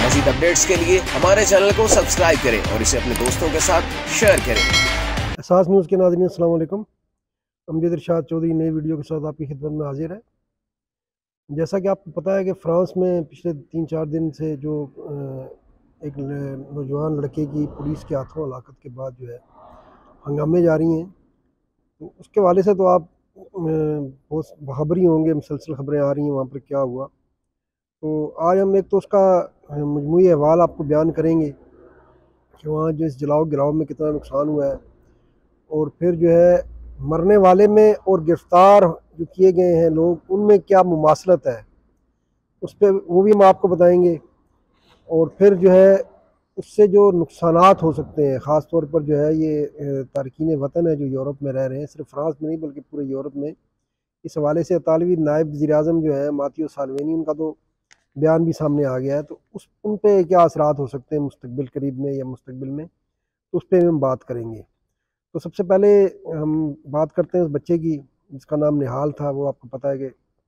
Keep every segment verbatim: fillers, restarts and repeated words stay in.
मज़ीद अपडेट्स के लिए हमारे चैनल को सब्सक्राइब करें और इसे अपने दोस्तों के साथ शेयर करें। एहसास न्यूज़ के नाज़रीन अस्सलाम वालेकुम। अमजद इरशाद चौधरी नई वीडियो के साथ आपकी खिदमत में हाजिर है। जैसा कि आपको पता है कि फ़्रांस में पिछले तीन चार दिन से जो एक नौजवान लड़के की पुलिस के हाथों हलाकत के बाद जो है हंगामे जारी हैं, तो उसके हवाले से तो आप बहुत बाखबरी होंगे, मुसलसल ख़बरें आ रही हैं वहाँ पर क्या हुआ। तो आज हम एक तो उसका मजमूई अहवाल आपको बयान करेंगे कि वहाँ जो इस जलाओ गिराव में कितना नुकसान हुआ है, और फिर जो है मरने वाले में और गिरफ़्तार जो किए गए हैं लोग उनमें क्या मुमासलत है, उस पर वो भी हम आपको बताएंगे। और फिर जो है उससे जो नुकसानात हो सकते हैं, ख़ास तौर पर जो है ये तारकीन वतन है जो यूरोप में रह रहे हैं, सिर्फ फ्रांस में नहीं बल्कि पूरे यूरोप में, इस हवाले से इतालवी नायब वज़ीर-ए-आज़म जो है मात्तेओ साल्विनी, उनका तो बयान भी सामने आ गया है। तो उस उन पे क्या असरात हो सकते हैं मुस्तकबिल करीब में या मुस्तकबिल में, तो उस पर हम बात करेंगे। तो सबसे पहले हम बात करते हैं उस बच्चे की जिसका नाम निहाल था। वो आपको पता है कि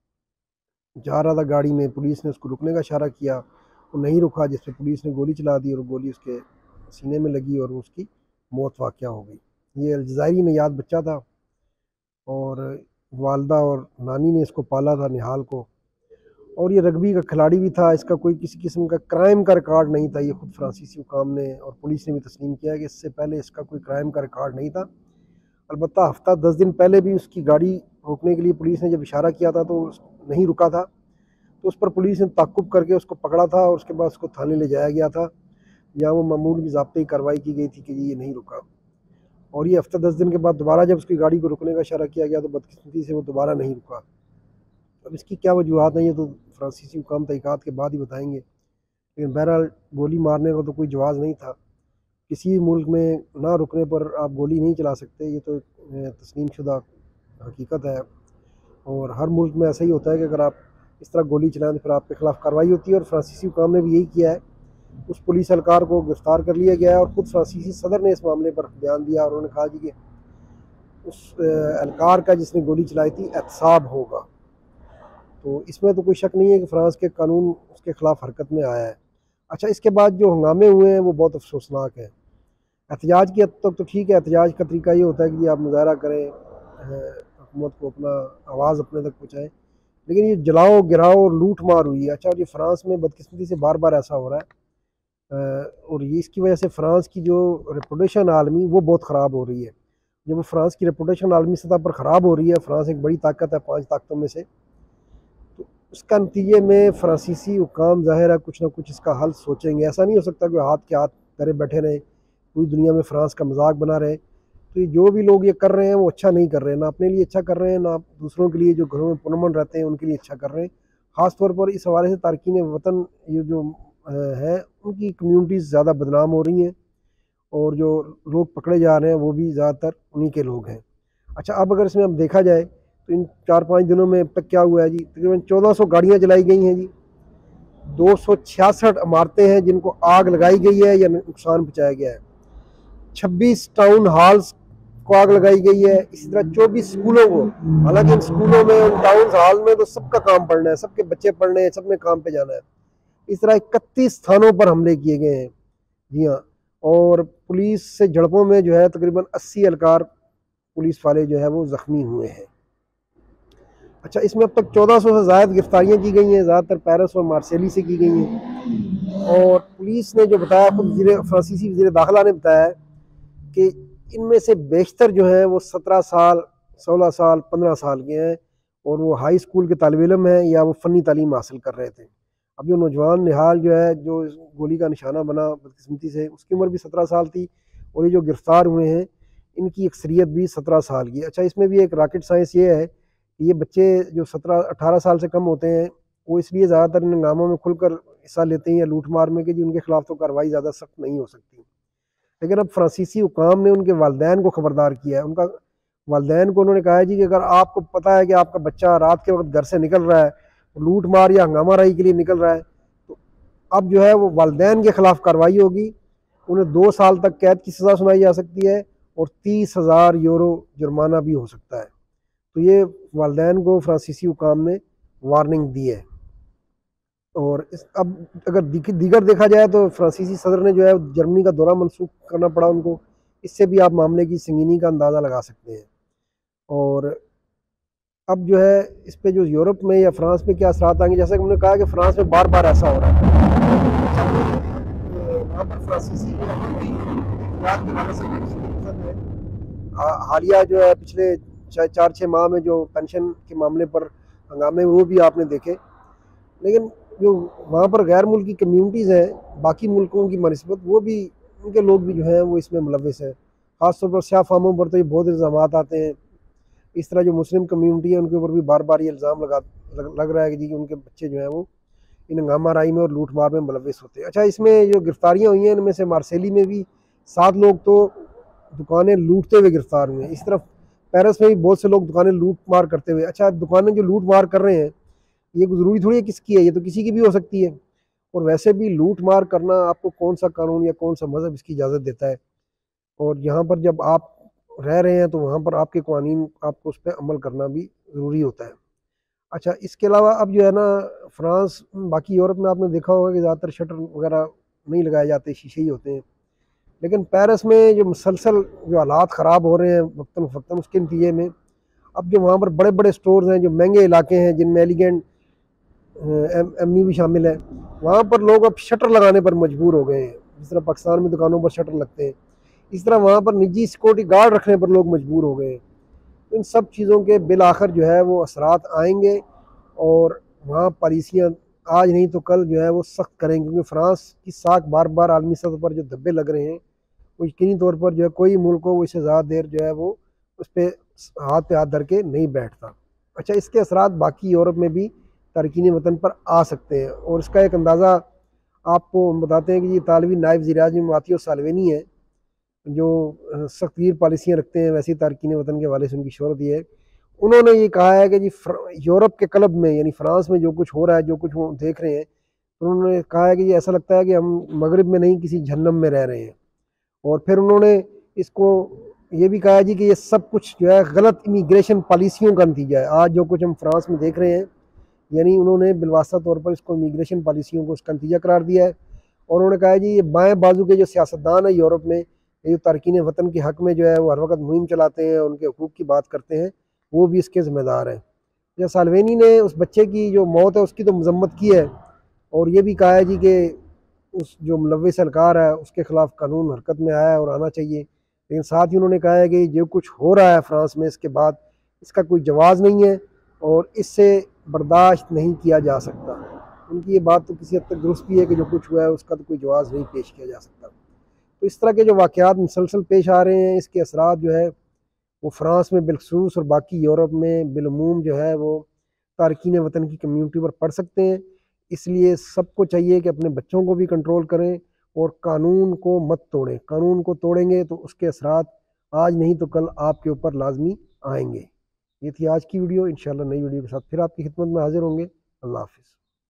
जा रहा था गाड़ी में, पुलिस ने उसको रुकने का इशारा किया, वो नहीं रुका, जिस पर पुलिस ने गोली चला दी और गोली उसके सीने में लगी और उसकी मौत वाक़या हो गई। ये अलजायरी में याद बच्चा था और वालदा और नानी ने इसको पाला था निहाल को, और ये रग्बी का खिलाड़ी भी था। इसका कोई किसी किस्म का क्राइम का रिकॉर्ड नहीं था। ये खुद फ्रांसीसी हुकाम ने और पुलिस ने भी तस्लीम किया कि इससे पहले इसका कोई क्राइम का रिकॉर्ड नहीं था। अलबत्ता हफ्ता दस दिन पहले भी उसकी गाड़ी रोकने के लिए पुलिस ने जब इशारा किया था तो नहीं रुका था, तो उस पर पुलिस ने ताक़ुब करके उसको पकड़ा था और उसके बाद उसको थाने ले जाया गया था, जहाँ वो मामूल की ज़ाब्ती कार्रवाई की गई थी कि ये नहीं रुका। और ये हफ्ता दस दिन के बाद दोबारा जब उसकी गाड़ी को रुकने का इशारा किया गया तो बदकिस्मती से वो दोबारा नहीं रुका। अब इसकी क्या वजूहत हैं ये तो फ्रांसीसी हुकाम तहक़ीक़ात के बाद ही बताएंगे, लेकिन बहरहाल गोली मारने का तो कोई जवाज़ नहीं था। किसी भी मुल्क में ना रुकने पर आप गोली नहीं चला सकते, ये तो तस्लीम शुदा हकीकत है। और हर मुल्क में ऐसा ही होता है कि अगर आप इस तरह गोली चलाएं तो फिर आपके ख़िलाफ़ कार्रवाई होती है, और फ्रांसीसी हुकाम ने भी यही किया है। उस पुलिस एहलकार को गिरफ़्तार कर लिया गया है और ख़ुद फ्रांसीसी सदर ने इस मामले पर बयान दिया और उन्होंने कहा जी कि उस एहलकार का जिसने गोली चलाई थी एहतसाब होगा। तो इसमें तो कोई शक नहीं है कि फ़्रांस के कानून उसके ख़िलाफ़ हरकत में आया है। अच्छा, इसके बाद जो हंगामे हुए हैं वो बहुत अफसोसनाक है। एहतजाज की हद तक तो ठीक है, एहतजाज का तरीका ये होता है कि आप मुज़ाहरा करें, हुकूमत को अपना आवाज़ अपने तक पहुँचाएँ, लेकिन ये जलाओ गिराओ और लूट मार हुई है। अच्छा, ये फ़्रांस में बदकिस्मती से बार बार ऐसा हो रहा है, और ये इसकी वजह से फ़्रांस की जो रेपुटेशन आलमी वो बहुत ख़राब हो रही है। जब वो फ़्रांस की रेपुटेशन आलमी सतह पर ख़राब हो रही है, फ़्रांस एक बड़ी ताकत है पाँच ताकतों में से, तो उसका नतीजे में फ़्रांसीसी हुकाम ज़ाहिर है कुछ ना कुछ इसका हल सोचेंगे। ऐसा नहीं हो सकता कि हाथ के हाथ धरे बैठे रहें, पूरी दुनिया में फ़्रांस का मजाक बना रहे। तो ये जो भी लोग ये कर रहे हैं वो अच्छा नहीं कर रहे हैं, ना अपने लिए अच्छा कर रहे हैं, ना दूसरों के लिए जो घरों में पुरअमन रहते हैं उनके लिए अच्छा कर रहे हैं। ख़ास तौर पर इस हवाले से तारकीन वतन ये जो है उनकी कम्यूनिटीज़ ज़्यादा बदनाम हो रही हैं, और जो लोग पकड़े जा रहे हैं वो भी ज़्यादातर उन्हीं के लोग हैं। अच्छा, अब अगर इसमें अब देखा जाए तो इन चार पाँच दिनों में अब तक क्या हुआ है जी, तकरीबन चौदह सौ गाड़ियाँ जलाई गई हैं जी, दो सौ छियासठ इमारतें हैं जिनको आग लगाई गई है या नुकसान पहुँचाया गया है, छब्बीस टाउन हॉल्स को आग लगाई गई है, इसी तरह चौबीस स्कूलों को। हालांकि इन स्कूलों में, उन टाउन हॉल में तो सबका काम पढ़ना है, सबके बच्चे पढ़ने हैं, सबने काम पे जाना है। इस तरह इकतीस स्थानों पर हमले किए गए हैं, जी हाँ। और पुलिस से झड़पों में जो है तकरीबन अस्सी एहलकार पुलिस वाले जो है वो ज़ख्मी हुए हैं। अच्छा, इसमें अब तक चौदह सौ से ज़्यादा गिरफ्तारियाँ की गई हैं, ज़्यादातर पेरिस और मार्सेली से की गई हैं। और पुलिस ने जो बताया, खुद वज़ीर फ्रांसीसी वज़ीर दाखिला ने बताया कि इनमें से बेशतर जो हैं वो सत्रह साल, सोलह साल, पंद्रह साल के हैं, और वो हाई स्कूल के तालिब इल्म हैं या वो फ़नी तालीम हासिल कर रहे थे। अब जो नौजवान निहाल जो है जो गोली का निशाना बना बदकिस्मती से, उसकी उम्र भी सत्रह साल थी, और ये जो गिरफ़्तार हुए हैं इनकी अक्सरियत भी सत्रह साल की। अच्छा, इसमें भी एक रॉकेट साइंस ये है कि ये बच्चे जो सत्रह अठारह साल से कम होते हैं वो इसलिए ज़्यादातर इन हंगामों में खुलकर हिस्सा लेते हैं या लूट मार में, कि जी उनके ख़िलाफ़ तो कार्रवाई ज़्यादा सख्त नहीं हो सकती। लेकिन अब फ्रांसीसी हुकाम ने उनके वालिदैन को ख़बरदार किया है। उनका वालिदैन को उन्होंने कहा है जी कि अगर आपको पता है कि आपका बच्चा रात के वक्त घर से निकल रहा है, लूट मार या हंगामा राई के लिए निकल रहा है, तो अब जो है वो वालिदैन के ख़िलाफ़ कार्रवाई होगी। उन्हें दो साल तक कैद की सज़ा सुनाई जा सकती है और तीस हज़ार यूरो जुर्माना भी हो सकता है। तो ये वालिदैन को फ्रांसीसी हुकाम ने वार्निंग दी है। और इस अब अगर दीगर देखा जाए तो फ्रांसीसी सदर ने जो है जर्मनी का दौरा मनसूख करना पड़ा उनको। इससे भी आप मामले की संगीनी का अंदाज़ा लगा सकते हैं। और अब जो है इस पे जो यूरोप में या फ्रांस में क्या असरात आएंगे, जैसा कि हमने कहा कि फ्रांस में बार बार ऐसा हो रहा है। वहाँ पर फ्रांसीसी हालिया जो है पिछले चार छः माह में जो पेंशन के मामले पर हंगामे वो भी आपने देखे। लेकिन जो वहाँ पर गैर मुल्की कम्यूनिटीज़ हैं बाकी मुल्कों की मनस्बत, वो भी उनके लोग भी जो हैं वो इसमें मुलविस हैं। ख़ासतौर पर स्याह फामों पर तो ये बहुत इल्ज़ाम आते हैं। इस तरह जो मुस्लिम कम्यूनिटी है उनके ऊपर भी बार बार ये इल्ज़ाम लगा लग, लग रहा है कि जी कि उनके बच्चे जो हैं वो इन हंगामा राई में और लूट मार में मुलविस होते हैं। अच्छा, इसमें जो गिरफ्तारियाँ हुई हैं इनमें से मार्सेली में भी सात लोग तो दुकानें लूटते हुए गिरफ्तार हुए हैं। इस तरफ पेरिस में भी बहुत से लोग दुकानें लूट मार करते हुए। अच्छा, दुकानें जो लूट मार कर रहे हैं ये ज़रूरी थोड़ी है किसकी है, ये तो किसी की भी हो सकती है। और वैसे भी लूट मार करना आपको कौन सा कानून या कौन सा मज़हब इसकी इजाज़त देता है? और यहाँ पर जब आप रह रहे हैं तो वहाँ पर आपके कानून आपको उस पर अमल करना भी ज़रूरी होता है। अच्छा, इसके अलावा अब जो है ना फ्रांस बाकी यूरोप में आपने देखा होगा कि ज़्यादातर शटर वगैरह नहीं लगाए जाते, शीशे ही होते हैं। लेकिन पेरिस में जो मुसलसल जो हालात ख़राब हो रहे हैं वक्तन फ़क्तन, उसके नतीजे में अब जो वहाँ पर बड़े बड़े स्टोर्स हैं जो महंगे इलाके हैं जिनमें एलिगेंट एमनी भी शामिल है, वहाँ पर लोग अब शटर लगाने पर मजबूर हो गए हैं। जिस तरह पाकिस्तान में दुकानों पर शटर लगते हैं, इस तरह वहाँ पर निजी सिक्योरिटी गार्ड रखने पर लोग मजबूर हो गए हैं। इन सब चीज़ों के बिल आखिर जो है वो असरात आएंगे और वहाँ पॉलिसियाँ आज नहीं तो कल जो है वो सख्त करेंगे, क्योंकि फ्रांस की साख बार बार आलमी सतह पर जो धब्बे लग रहे हैं वो यकीनी तौर पर जो है कोई मुल्क को वो इससे ज़्यादा देर जो है वो उस पर हाथ पे हाथ धर के नहीं बैठता। अच्छा, इसके असरात बाकी यूरोप में भी तारकीन वतन पर आ सकते हैं। और इसका एक अंदाज़ा आपको हम बताते हैं कि ये तालवी नायब वज़ीर-ए-आज़म मातियो साल्विनी है, जो सख्त पॉलिसियाँ रखते हैं, वैसे ही तारकीन वतन के हवाले से उनकी शोहरत ये है। उन्होंने ये कहा है कि जी यूरोप के क्लब में यानी फ्रांस में जो कुछ हो रहा है, जो कुछ वो देख रहे हैं, तो उन्होंने कहा है कि ये ऐसा लगता है कि हम मगरिब में नहीं किसी जहन्नम में रह रहे हैं। और फिर उन्होंने इसको ये भी कहा है जी कि ये सब कुछ जो है गलत इमिग्रेशन पॉलिसियों का नतीजा है। आज जो कुछ हम फ्रांस में देख रहे हैं, यानी उन्होंने बिलवास्ता तौर पर इसको इमिग्रेशन पॉलिसियों को उसका नतीजा करार दिया है। और उन्होंने कहा है जी ये बाएं बाजू के जो सियासतदान है यूरोप में, ये जो तारकीन वतन के हक़ में जो है वो हर वक्त मुहिम चलाते हैं, उनके हकूक़ की बात करते हैं, वो भी इसके ज़िम्मेदार हैं। जब साल्विनी ने उस बच्चे की जो मौत है उसकी तो मजम्मत की है और ये भी कहा है जी कि उस जो मुलव्विस सरकार है उसके ख़िलाफ़ कानून हरकत में आया है और आना चाहिए। लेकिन साथ ही उन्होंने कहा है कि जो कुछ हो रहा है फ्रांस में इसके बाद इसका कोई जवाज़ नहीं है और इससे बर्दाश्त नहीं किया जा सकता। उनकी ये बात तो किसी हद तक दुरुस्त भी है कि जो कुछ हुआ है उसका तो कोई जवाज़ नहीं पेश किया जा सकता। तो इस तरह के जो वाक़यात मुसलसल पेश आ रहे हैं, इसके असरात जो है वो फ्रांस में बिलखसूस और बाकी यूरोप में बिलूम जो है वो तारकीन वतन की कम्यूनिटी पर पड़ सकते हैं। इसलिए सबको चाहिए कि अपने बच्चों को भी कंट्रोल करें और कानून को मत तोड़ें। कानून को तोड़ेंगे तो उसके असरात आज नहीं तो कल आपके ऊपर लाजमी आएंगे। ये थी आज की वीडियो। इंशाल्लाह नई वीडियो के साथ फिर आपकी खिदमत में हाजिर होंगे। अल्लाह हाफ़िज़।